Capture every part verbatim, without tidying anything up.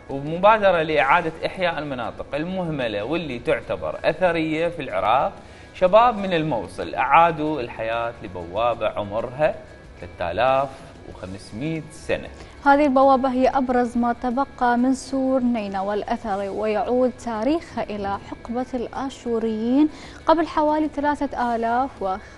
ومبادرة لإعادة إحياء المناطق المهملة واللي تعتبر أثرية في العراق. شباب من الموصل أعادوا الحياة لبوابة عمرها ثلاثة آلاف وخمسمئة سنة. هذه البوابة هي أبرز ما تبقى من سور نينوى الأثري، ويعود تاريخها إلى حقبة الآشوريين قبل حوالي ثلاثة آلاف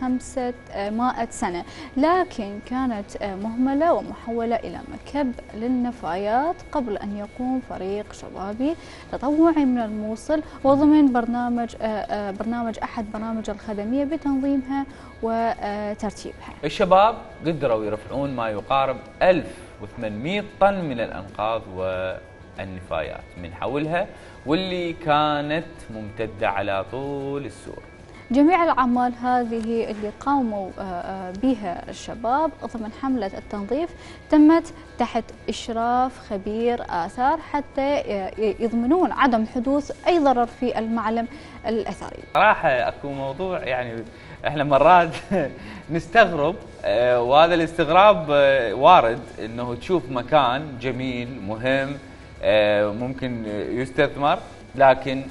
وخمسمئة سنة، لكن كانت مهملة ومحولة إلى مكب للنفايات قبل أن يقوم فريق شبابي تطوعي من الموصل وضمن برنامج برنامج أحد برامج الخدمية بتنظيمها وترتيبها. الشباب قدروا يرفعون ما يقارب ألف وثمانمئة طن من الأنقاض والنفايات من حولها، واللي كانت ممتدة على طول السور. جميع الأعمال هذه اللي قاموا بها الشباب ضمن حملة التنظيف تمت تحت إشراف خبير آثار حتى يضمنون عدم حدوث أي ضرر في المعلم الأثري. صراحة أكو موضوع يعني احنا مرات نستغرب، آه وهذا الاستغراب آه وارد انه تشوف مكان جميل مهم آه ممكن يستثمر، لكن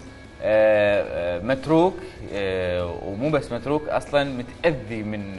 آه متروك، آه ومو بس متروك، اصلا متأذي من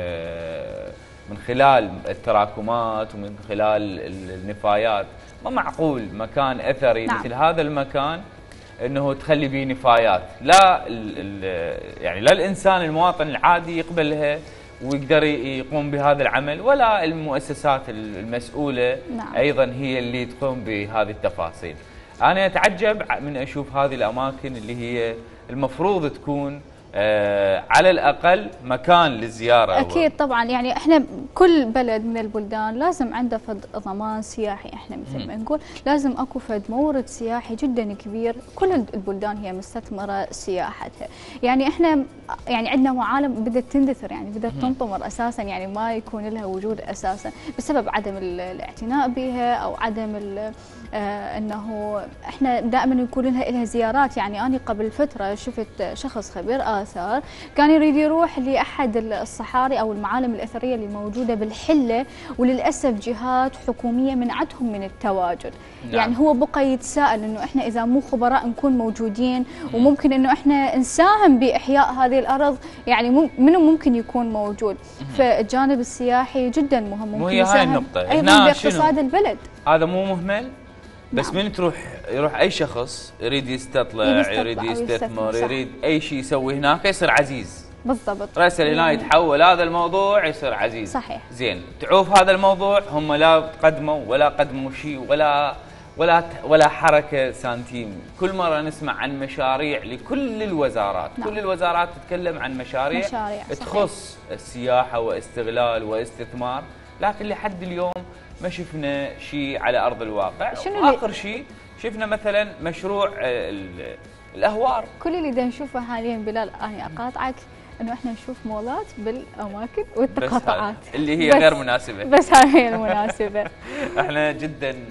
آه من خلال التراكمات ومن خلال النفايات. ما معقول مكان اثري نعم. مثل هذا المكان انه تخلي به نفايات، لا ال ال يعني لا الانسان المواطن العادي يقبلها ويقدر يقوم بهذا العمل، ولا المؤسسات المسؤوله نعم. ايضا هي اللي تقوم بهذه التفاصيل. انا اتعجب من اشوف هذه الاماكن اللي هي المفروض تكون آه على الأقل مكان للزيارة. أكيد طبعا، يعني احنا كل بلد من البلدان لازم عنده فد ضمان سياحي، احنا مثل ما نقول لازم اكو فد مورد سياحي جدا كبير. كل البلدان هي مستثمرة سياحتها، يعني احنا يعني عندنا معالم بدأت تندثر، يعني بدأت تنطمر أساسا، يعني ما يكون لها وجود أساسا بسبب عدم الاعتناء بها أو عدم آه انه احنا دائما يكون لها لها زيارات. يعني انا قبل فتره شفت شخص خبير اثار كان يريد يروح لاحد الصحاري او المعالم الاثريه اللي موجوده بالحله، وللاسف جهات حكوميه منعتهم من التواجد. نعم. يعني هو بقى يتساءل انه احنا اذا مو خبراء نكون موجودين وممكن انه احنا نساهم باحياء هذه الارض، يعني منو ممكن يكون موجود. فالجانب السياحي جدا مهم، ممكن يساهم ايضا باقتصاد البلد. هذا مو مهمل بس نعم. من تروح يروح اي شخص يريد يستطلع، يريد يستثمر، يريد اي شيء يسوي هناك يصير عزيز. بالضبط. راسل هنا يتحول هذا الموضوع يصير عزيز. صحيح. زين، تعوف هذا الموضوع هم لا قدموا ولا قدموا شيء ولا ولا ولا حركه سنتيم. كل مره نسمع عن مشاريع لكل الوزارات، نعم. كل الوزارات تتكلم عن مشاريع, مشاريع. تخص السياحه واستغلال واستثمار، لكن لحد اليوم ما شفنا شيء على ارض الواقع. واخر شيء شفنا مثلا مشروع الاهوار. كل اللي دا نشوفه حاليا بلال، انا اقاطعك، انه احنا نشوف مولات بالاماكن والتقاطعات اللي هي غير مناسبه، بس هاي هي المناسبه. احنا جدا